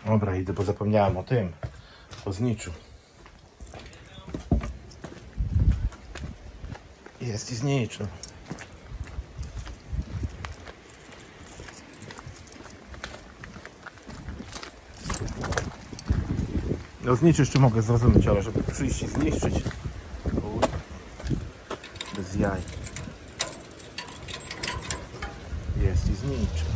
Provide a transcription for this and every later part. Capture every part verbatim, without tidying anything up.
Dobra, idę, bo zapomniałem o tym. O zniczu. Jest i znicz. No. No znicz jeszcze mogę zrozumieć, ale żeby przyjść i zniszczyć. Bez jaj. Jest i znicz.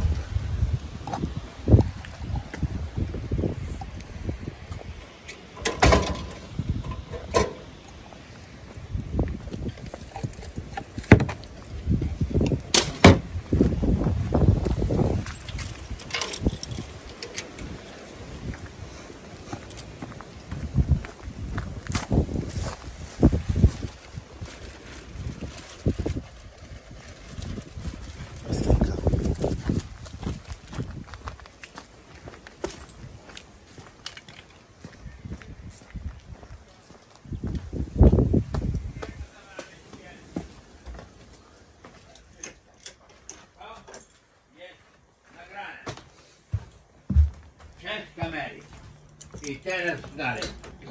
Kamery. I teraz dalej.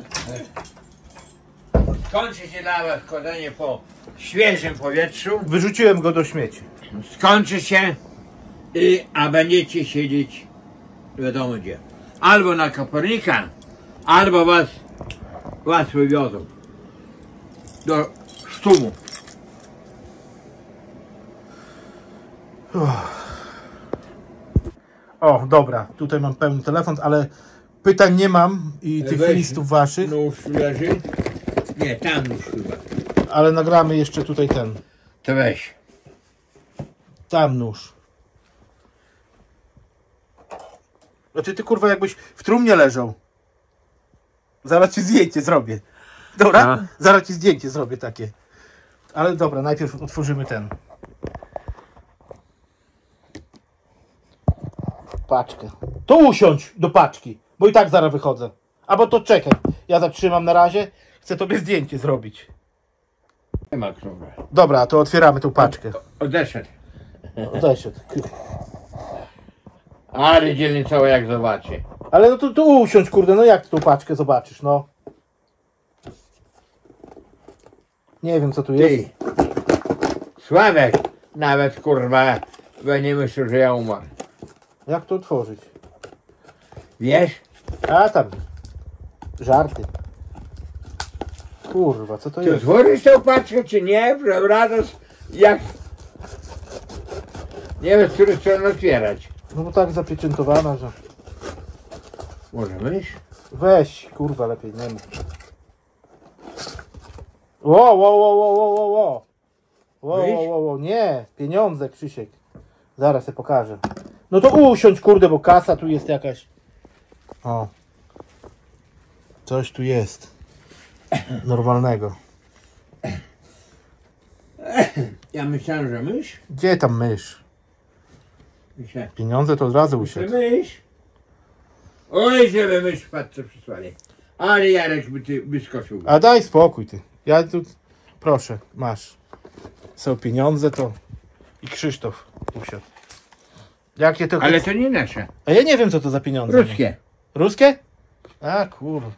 Skończy się dla was chodzenie po świeżym powietrzu. Wyrzuciłem go do śmieci. Skończy się, i, a będziecie siedzieć wiadomo gdzie. Albo na Kopernika, albo was, was wywiozą do sztumu. O, dobra, tutaj mam pełny telefon, ale pytań nie mam i tych Weź, listów waszych. Nóż leży? Nie, tam nóż chyba. Ale nagramy jeszcze tutaj ten. To weź. Tam nóż. Znaczy ty kurwa jakbyś w trumnie leżał. Zaraz ci zdjęcie zrobię. Dobra? A? Zaraz ci zdjęcie zrobię takie. Ale dobra, najpierw otworzymy ten. Paczkę. To usiądź do paczki, bo i tak zaraz wychodzę. Albo to czekaj. Ja zatrzymam na razie. Chcę tobie zdjęcie zrobić. Nie ma kurwa. Dobra, to otwieramy tą paczkę. Odeszedł. Odeszedł. Ale dzielnicowo jak zobaczy. Ale no to tu usiądź, kurde, no jak tą paczkę zobaczysz, no. Nie wiem co tu jest. Ty. Sławek nawet kurwa będzie myślał, że ja umarł. Jak to otworzyć? Wiesz? A tam. Żarty. Kurwa, co to Czy jest? otworzysz tą paczkę czy nie? Prawda? Jak... Nie wiem z której strony otwierać. No bo tak zapieczętowana, że... Może myśl? Weź, kurwa, lepiej nie mów. Ło, ło, ło, ło, ło, ło, ło. Ło, ło, ło, ło. Nie, pieniądze, Krzysiek. Zaraz je pokażę. No to usiądź, kurde, bo kasa tu jest jakaś. O. Coś tu jest. Normalnego. Ja myślałem, że mysz. Gdzie tam mysz? Myślałem, Pieniądze to od razu że usiądź. mysz. Oj, żeby mysz w paczce przysłali. Ale Jarek by ty wyskoczył. A daj spokój ty. Ja tu... Proszę, masz. Są pieniądze to... I Krzysztof usiadł. Jakie to... Ale to nie nasze. A ja nie wiem co to za pieniądze. Ruskie. Ruskie? A kurwa.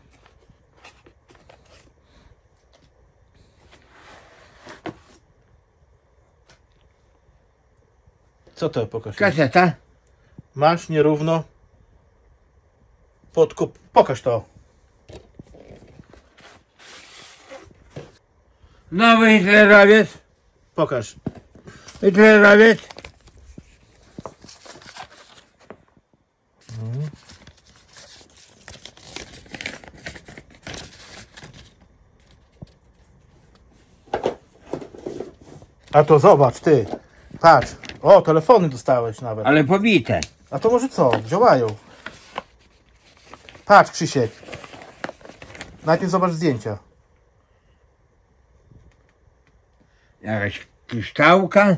Co to pokaż? Kaseta. Masz nierówno. Podkup. Pokaż to. Nowy Hitlerowiec. Pokaż. Hitlerowiec. Hmm. A to zobacz ty. Patrz. O, telefony dostałeś nawet. Ale pobite. A to może co? Działają. Patrz, Krzysiek. Najpierw zobacz zdjęcia. Jakaś kryształka.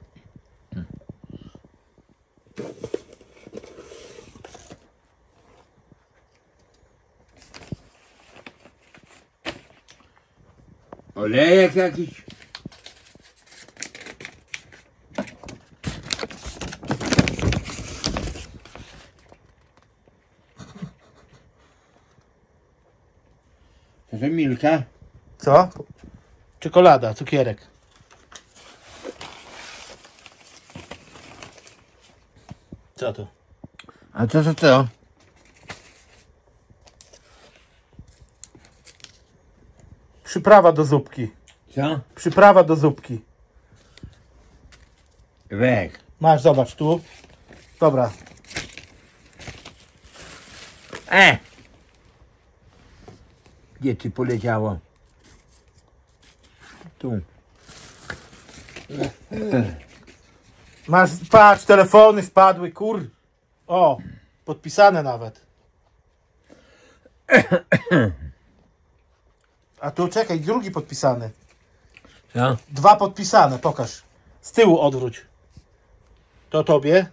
Olejek jakiś. To to Milka? Co? Czekolada, cukierek. Co to? A co to to? Przyprawa do zupki. Co? Przyprawa do zupki. Wek. Masz, zobacz tu. Dobra. E! Gdzie ty poleciało? Tu. Masz, patrz, telefony spadły, kur. O, podpisane nawet. A tu czekaj, drugi podpisany. Co? Dwa podpisane, pokaż. Z tyłu odwróć. To tobie.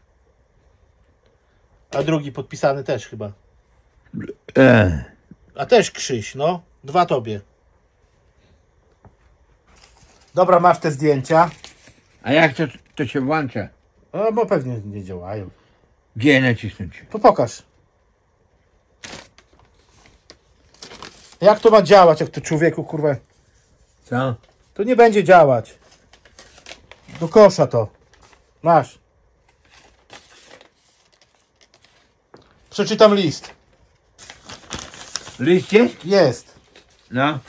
A drugi podpisany też chyba. E. A też Krzyś, no. Dwa tobie. Dobra, masz te zdjęcia. A jak to, to się włącza? No, bo pewnie nie działają. Gdzie nacisnąć? To pokaż. Jak to ma działać, jak to człowieku, kurwa? Co? To nie będzie działać. Do kosza to. Masz. Przeczytam list. List jest? Jest. No.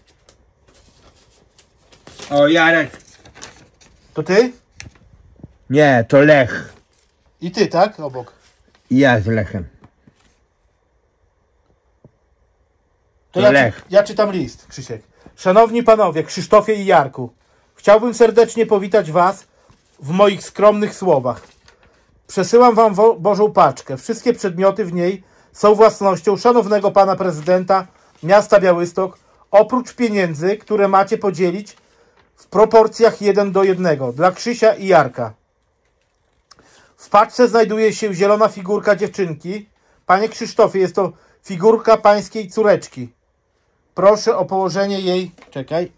O, Jarek. To ty? Nie, to Lech. I ty, tak? Obok. Ja z Lechem. To To ja, Lech. ja czytam list, Krzysiek. Szanowni panowie, Krzysztofie i Jarku. Chciałbym serdecznie powitać was w moich skromnych słowach. Przesyłam wam wo- Bożą paczkę. Wszystkie przedmioty w niej są własnością szanownego pana prezydenta miasta Białystok, oprócz pieniędzy, które macie podzielić w proporcjach jeden do jednego dla Krzysia i Jarka. W paczce znajduje się zielona figurka dziewczynki. Panie Krzysztofie, jest to figurka pańskiej córeczki. Proszę o położenie jej... Czekaj.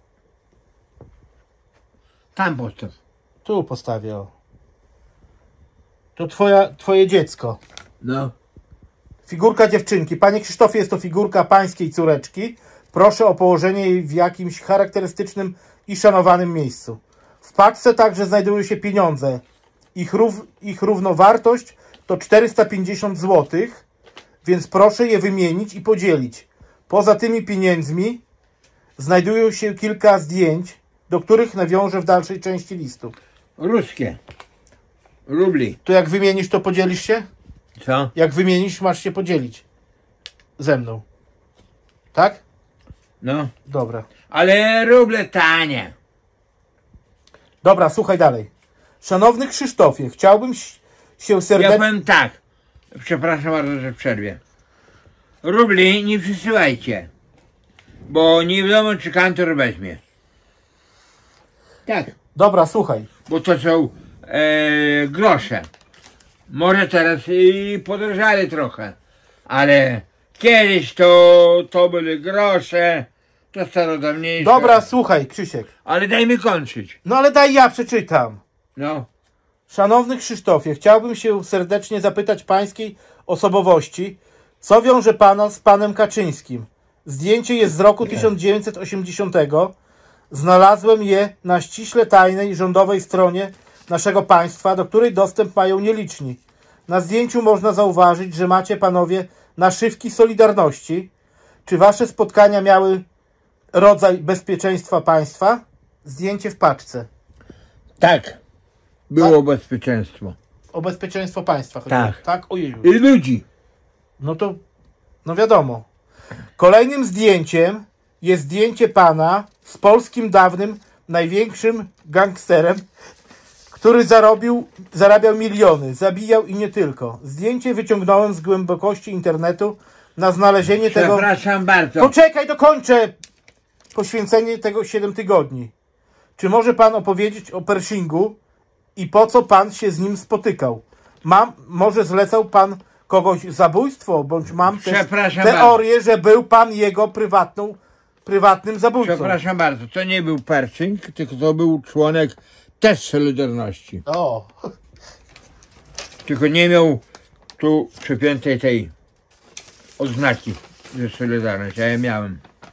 Tam postaw. Tu postawię. O. To twoja, twoje dziecko. No. Figurka dziewczynki. Panie Krzysztofie, jest to figurka pańskiej córeczki. Proszę o położenie jej w jakimś charakterystycznym i szanowanym miejscu. W paczce także znajdują się pieniądze. Ich, rów, ich równowartość to czterysta pięćdziesiąt złotych, więc proszę je wymienić i podzielić. Poza tymi pieniędzmi znajdują się kilka zdjęć, do których nawiążę w dalszej części listu. Ruskie. Rubli. To jak wymienisz, to podzielisz się? Co? Jak wymienisz, masz się podzielić ze mną. Tak? No. Dobra. Ale ruble tanie. Dobra, słuchaj dalej. Szanowny Krzysztofie, chciałbym ś- się Ja serdecznie... powiem tak. Przepraszam bardzo, że przerwie. Rubli nie przysyłajcie. Bo nie wiadomo, czy kantor weźmie. Tak. Dobra, słuchaj. Bo to są e, grosze. Może teraz i podrożali trochę. Ale kiedyś to, to były grosze. To starodawniejsze. Dobra, słuchaj, Krzysiek. Ale daj mi kończyć. No ale daj ja przeczytam. No. Szanowny Krzysztofie, chciałbym się serdecznie zapytać pańskiej osobowości, co wiąże pana z panem Kaczyńskim. Zdjęcie jest z roku tysiąc dziewięćset osiemdziesiątego. Znalazłem je na ściśle tajnej rządowej stronie naszego państwa, do której dostęp mają nieliczni. Na zdjęciu można zauważyć, że macie panowie naszywki Solidarności. Czy wasze spotkania miały rodzaj bezpieczeństwa państwa? Zdjęcie w paczce. Tak. Było bezpieczeństwo. O bezpieczeństwo państwa chodzi. Tak. Tak? Ojej. I ludzi. No to, no wiadomo. Kolejnym zdjęciem jest zdjęcie pana z polskim dawnym największym gangsterem, który zarobił, zarabiał miliony, zabijał i nie tylko. Zdjęcie wyciągnąłem z głębokości internetu na znalezienie tego... Przepraszam bardzo. Poczekaj, dokończę! Poświęcenie tego siedem tygodni. Czy może pan opowiedzieć o Pershingu i po co pan się z nim spotykał? Mam, może zlecał pan kogoś zabójstwo, bądź mam też Przepraszam teorię, że był pan jego prywatną, prywatnym zabójcą. Przepraszam bardzo, to nie był Pershing, tylko to był członek też Solidarności. O, Tylko nie miał tu przypiętej tej odznaki, że Solidarność, a ja miałem.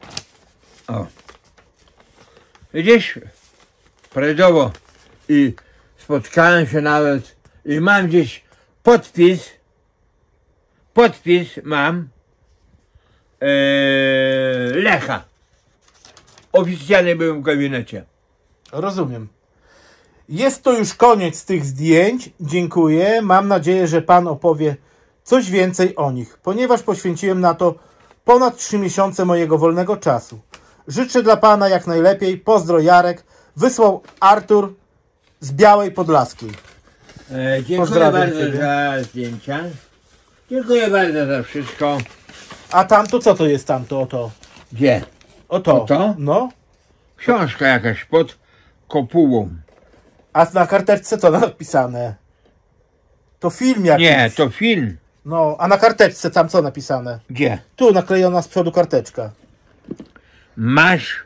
O. Widzisz? Prawidłowo. I spotkałem się nawet i mam gdzieś podpis. Podpis mam ee, Lecha. Oficjalnie byłem w gabinecie. Rozumiem. Jest to już koniec tych zdjęć. Dziękuję. Mam nadzieję, że pan opowie coś więcej o nich, ponieważ poświęciłem na to ponad trzy miesiące mojego wolnego czasu. Życzę dla pana jak najlepiej. Pozdro, Jarek. Wysłał Artur z Białej Podlaskiej. E, dziękuję Pozdrawiam bardzo ciebie. za zdjęcia. Dziękuję bardzo za wszystko. A tamto, co to jest tamto? Oto. Gdzie? Oto. Oto? No. Książka jakaś pod kopułą. A na karteczce co napisane? To film jakiś. Nie, to film. No, a na karteczce tam co napisane? Gdzie? Tu naklejona z przodu karteczka. Masz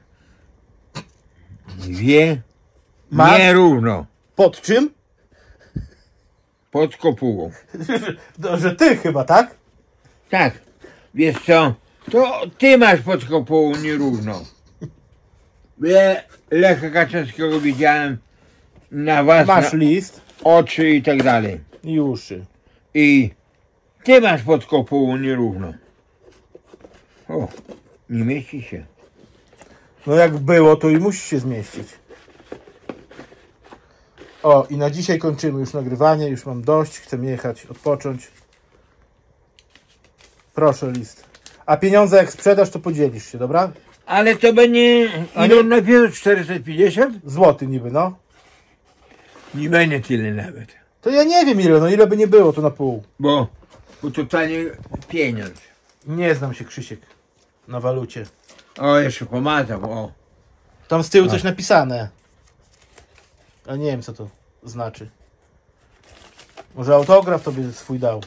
dwie Ma- nierówno Pod czym? pod kopułą. No, że ty chyba, tak? Tak. Wiesz co? To ty masz pod kopułą nierówno. Ja Lecha Kaczyńskiego widziałem na własne Masz list oczy i tak dalej. i uszy. I ty masz pod kopułą nierówno. O, nie mieści się. No jak było, to i musi się zmieścić. O, i na dzisiaj kończymy już nagrywanie. Już mam dość. Chcę jechać, odpocząć. Proszę list. A pieniądze jak sprzedasz, to podzielisz się, dobra? Ale to będzie A ile nie- najpierw czterysta pięćdziesiąt? Złoty niby, no. Nie będzie tyle nawet. To ja nie wiem ile, no ile by nie było, to na pół. Bo, bo to tanie pieniądz. Nie znam się, Krzysiek, na walucie. O, jeszcze pomazał, o. Tam z tyłu A. coś napisane. A nie wiem, co to znaczy. Może autograf tobie swój dał.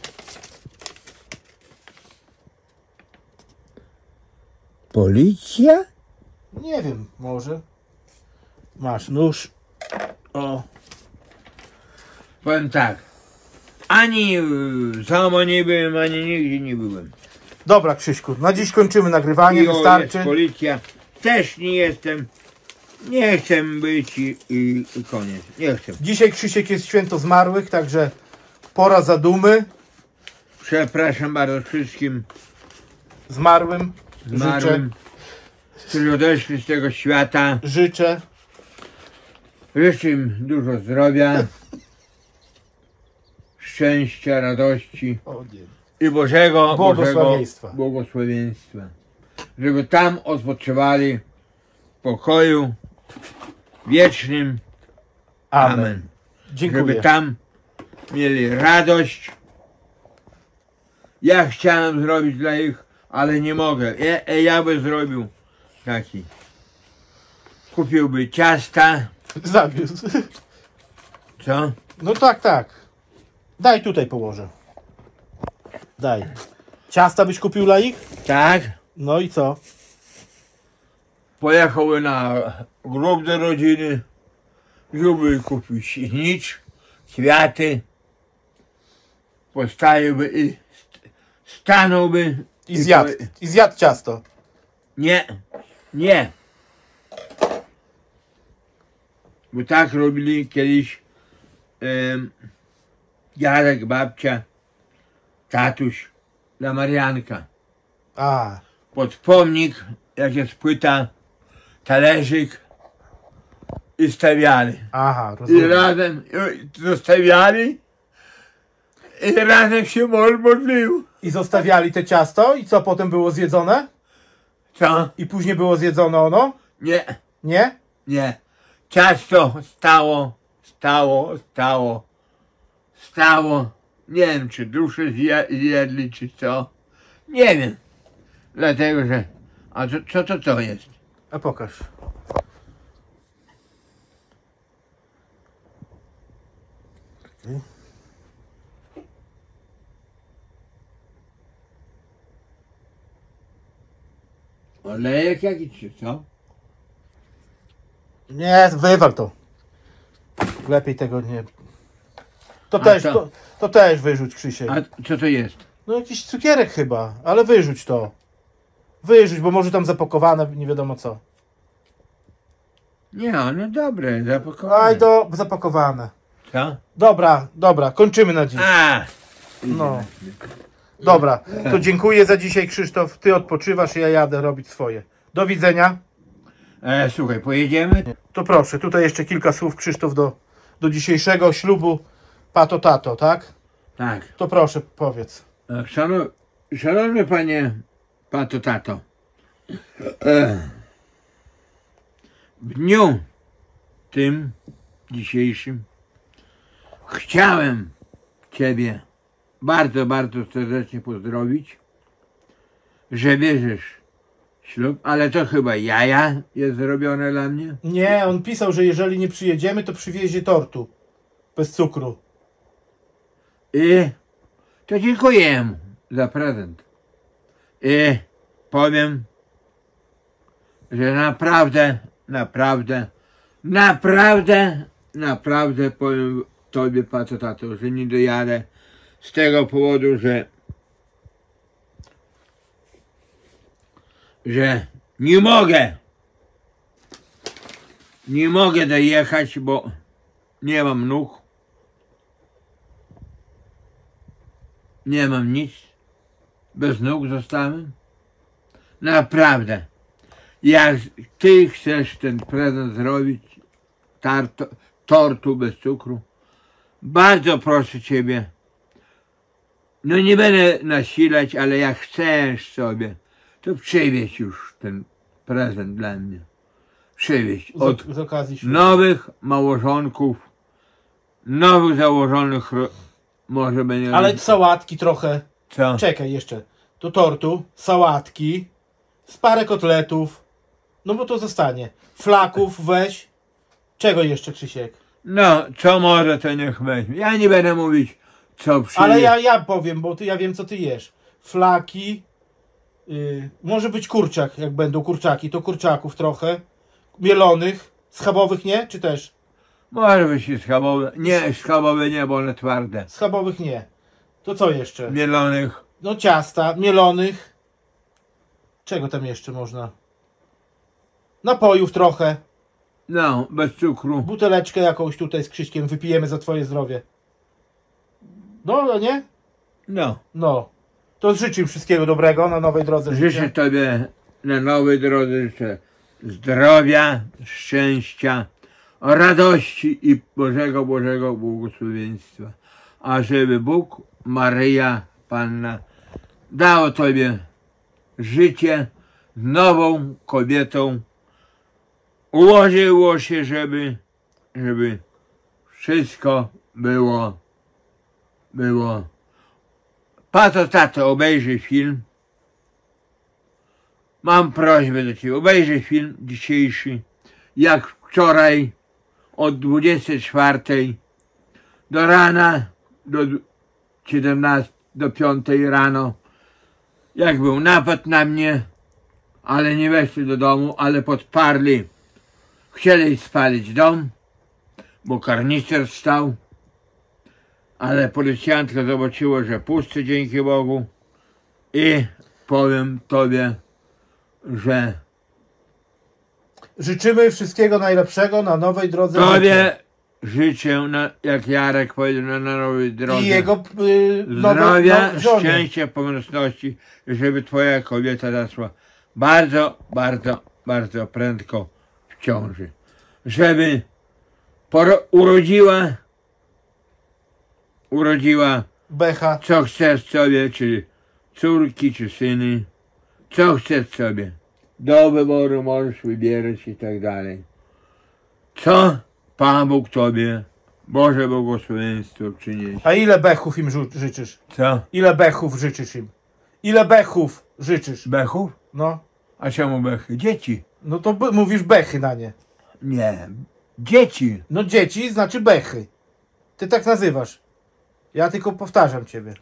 Policja? Nie wiem, może. Masz nóż. O. Powiem tak. Ani w Samo nie byłem, ani nigdzie nie byłem. Dobra, Krzyśku, na dziś kończymy nagrywanie, I o, wystarczy. jest policja. Też nie jestem. Nie chcę być i, i, i koniec. Nie chcę. Dzisiaj, Krzysiek, jest święto zmarłych, także pora zadumy. Przepraszam bardzo wszystkim Zmarłym życzę, zmarłym, którzy odeszli z tego świata. życzę. Życzę im dużo zdrowia, szczęścia, radości O nie. i Bożego Błogosławieństwa. Bożego błogosławieństwa. Żeby tam odpoczywali w pokoju wiecznym. Amen. Amen. Dziękuję. Żeby tam mieli radość. Ja chciałem zrobić dla nich, ale nie mogę. Ja, ja bym zrobił taki. Kupiłby ciasta. Zawiózł. Co? No tak, tak. Daj, tutaj położę. Daj. Ciasta byś kupił dla ich? Tak. No i co? Pojechałby na grób do rodziny. Żeby kupił śnicz, kwiaty. Postawiłby i st- stanąłby. I zjadł. powie- I zjadł ciasto. Nie, nie. Bo tak robili kiedyś em, dziadek, babcia, tatuś dla Marianka. A, Pod pomnik, jak jest płyta, talerzyk i stawiali. aha, I rozumiem. razem i zostawiali i razem się mol modlił. I zostawiali te ciasto i co potem było zjedzone? Co? I później było zjedzone ono? Nie, Nie? nie. Ciasto stało, stało, stało, stało. Nie wiem, czy dusze zje- zjedli, czy co. Nie wiem. Dlatego, że... A co, co to to jest? A pokaż. Olejek jakiś, czy co? Nie, wywal to. Lepiej tego nie. To A też, co? to, to też wyrzuć, Krzysiek. A co to jest? No jakiś cukierek chyba, ale wyrzuć to. Wyrzuć, bo może tam zapakowane, nie wiadomo co. Nie, one dobre, zapakowane. Aj, do, zapakowane. Co? Dobra, dobra, kończymy na dziś. A! No. Dobra, to dziękuję za dzisiaj, Krzysztof. Ty odpoczywasz, ja jadę robić swoje. Do widzenia. E, słuchaj, pojedziemy? To proszę, tutaj jeszcze kilka słów, Krzysztof, do, do dzisiejszego ślubu Pato Tato, tak? Tak. To proszę, powiedz. E, Szanow, szanowny panie Pato Tato, e, w dniu tym dzisiejszym chciałem ciebie bardzo, bardzo serdecznie pozdrowić, że bierzesz ślub, ale to chyba jaja jest zrobione dla mnie. Nie, on pisał, że jeżeli nie przyjedziemy, to przywiezie tortu. Bez cukru. I to dziękuję mu za prezent. I powiem, że naprawdę, naprawdę, naprawdę, naprawdę powiem tobie, Pato Tato, że nie dojadę z tego powodu, że że nie mogę nie mogę dojechać, bo nie mam nóg, nie mam nic, bez nóg zostałem. Naprawdę, jak ty chcesz ten prezent zrobić, tarto, tortu bez cukru, bardzo proszę ciebie, no nie będę nasilać, ale jak chcesz sobie, to przywieź już ten prezent dla mnie. Przywieź od Z, z okazji ślubu. nowych małżonków, nowych założonych, może będzie... Ale sałatki trochę. Co? Czekaj jeszcze. Do tortu, sałatki, z parę kotletów. No bo to zostanie. Flaków weź. Czego jeszcze, Krzysiek? No, co może, to niech weźmie. Ja nie będę mówić, co przywieźć. Ale ja, ja powiem, bo ty, ja wiem, co ty jesz. Flaki. Yy, może być kurczak, jak będą kurczaki. To kurczaków trochę. Mielonych. Schabowych nie? Czy też? Może być i schabowe. Nie, schabowe nie, bo one twarde. Schabowych nie. To co jeszcze? Mielonych. No ciasta, mielonych. Czego tam jeszcze można? Napojów trochę. No, bez cukru. Buteleczkę jakąś tutaj z Krzyśkiem wypijemy za twoje zdrowie. No, no nie? No. No. To życzę wszystkiego dobrego na nowej drodze Życzę życia. tobie na nowej drodze, życzę zdrowia, szczęścia, radości i Bożego, Bożego błogosławieństwa. A żeby Bóg, Maryja, Panna dało tobie życie z nową kobietą. Ułożyło się, żeby, żeby wszystko było, było. Pato Tato, obejrzyj film. Mam prośbę do ciebie, obejrzyj film dzisiejszy, jak wczoraj od dwudziestej czwartej do rana, do siedemnastej, do piątej rano, jak był napad na mnie, ale nie weszli do domu, ale podparli. Chcieli spalić dom, bo karnister stał, ale policjantka zobaczyła, że pusty, dzięki Bogu, i powiem tobie, że Życzymy wszystkiego najlepszego na nowej drodze życia. tobie życzę, na, jak Jarek powiedział, na, na nowej drodze I jego y, nowe, zdrowia, no, żonie. szczęścia, pomyślności, żeby twoja kobieta zaszła bardzo, bardzo, bardzo prędko w ciąży. Żeby poro urodziła, urodziła Becha. co chcesz sobie, czy córki, czy syny, co chcesz sobie. Do wyboru możesz wybierać i tak dalej. Co Pan Bóg tobie, Boże błogosławieństwo przyniesie. A ile bechów im żu- życzysz? Co? Ile bechów życzysz im? Ile bechów życzysz? Bechów? No. A czemu bechy? Dzieci. No to b- mówisz bechy na nie. Nie, dzieci. No dzieci znaczy bechy. Ty tak nazywasz. Ja tylko powtarzam ciebie.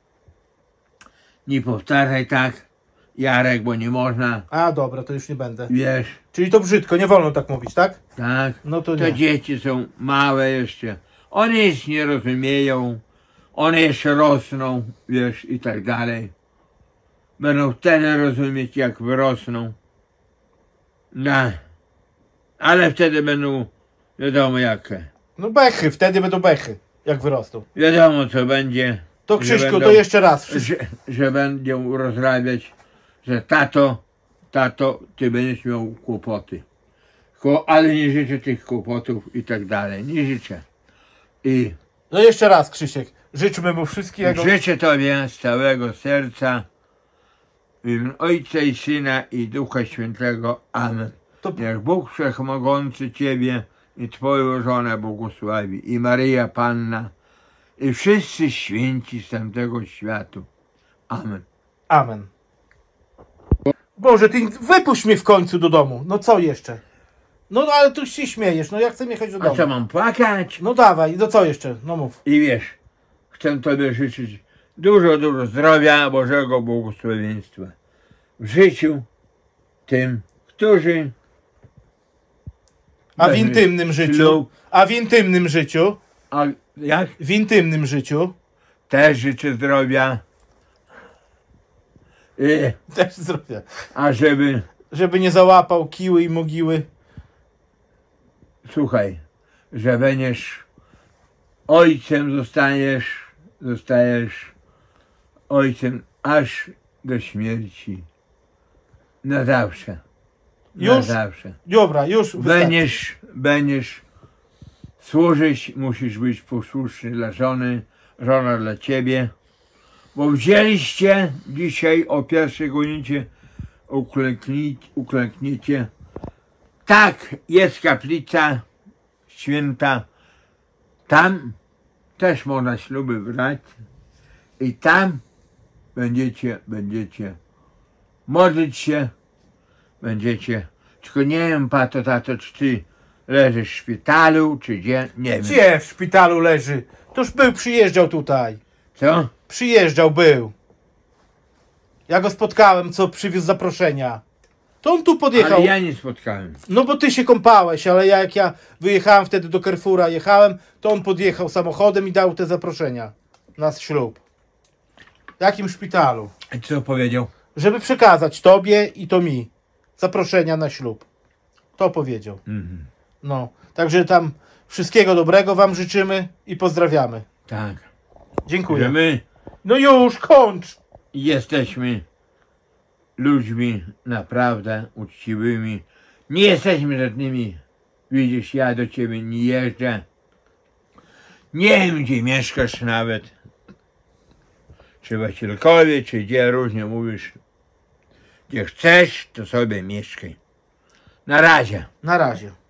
Nie powtarzaj tak, Jarek, bo nie można, A dobra, to już nie będę. wiesz, Czyli to brzydko, nie wolno tak mówić, tak? tak? No to To nie. dzieci są małe jeszcze. One nic nie rozumieją, one jeszcze rosną, wiesz, i tak dalej. będą wtedy rozumieć, jak wyrosną. No, ale wtedy będą wiadomo jakie. No bechy, wtedy będą bechy, jak wyrosną. Wiadomo co będzie. To że Krzyśku, będą- to jeszcze raz. Że, że będą rozrabiać, że tato, tato, ty będziesz miał kłopoty. Ko- Ale nie życzę tych kłopotów i tak dalej. Nie życzę. I No jeszcze raz, Krzysiek. Życzmy mu wszystkiego. życzę tobie z całego serca w imię Ojca i Syna i Ducha Świętego. Amen. To- Niech Bóg Wszechmogący ciebie i twoją żonę błogosławi. I Maryja Panna i wszyscy święci z tamtego światu. Amen. Amen. Boże, ty wypuść mnie w końcu do domu. No co jeszcze? No ale tu się śmiejesz, no ja chcę jechać do A domu. co mam płakać? No dawaj, no co jeszcze? No mów. I wiesz, chcę tobie życzyć dużo, dużo zdrowia, Bożego błogosławieństwa w życiu tym, którzy A w Weźmy intymnym życiu? ślub. A w intymnym życiu? A jak? W intymnym życiu? Też życzę zdrowia. I, Też zdrowia. a żeby, Żeby nie załapał kiły i mogiły. słuchaj, że będziesz ojcem, zostaniesz, zostajesz ojcem aż do śmierci. Na zawsze. Na Już? zawsze. Dobra, już wystarczy. Będziesz, będziesz służyć, musisz być posłuszny dla żony, żona dla ciebie, bo wzięliście dzisiaj o pierwszej godzinie, uklęknij, uklękniecie. Tak, jest kaplica święta, tam też można śluby brać i tam będziecie, będziecie modlić się, będziecie, tylko nie wiem, pato, tato, czy ty leżysz w szpitalu, czy gdzie, nie wiem. Gdzie w szpitalu leży? Toż był, przyjeżdżał tutaj. Co? Przyjeżdżał, był. Ja go spotkałem, co przywiózł zaproszenia. To on tu podjechał. Ale ja nie spotkałem. No bo ty się kąpałeś, ale ja, jak ja wyjechałem wtedy do Carrefoura, jechałem, to on podjechał samochodem i dał te zaproszenia na ślub. W jakim szpitalu? I co powiedział? Żeby przekazać tobie i to mi zaproszenia na ślub. To powiedział. Mhm. No, także tam wszystkiego dobrego wam życzymy i pozdrawiamy. Tak. Dziękuję. Że my No już, kończ! jesteśmy ludźmi naprawdę uczciwymi. Nie jesteśmy żadnymi. Widzisz, ja do ciebie nie jeżdżę. Nie wiem, gdzie mieszkasz nawet. Czy w Wasilkowie, czy gdzie, różnie mówisz. Gdzie chcesz, to sobie mieszkaj. Na razie. Na razie.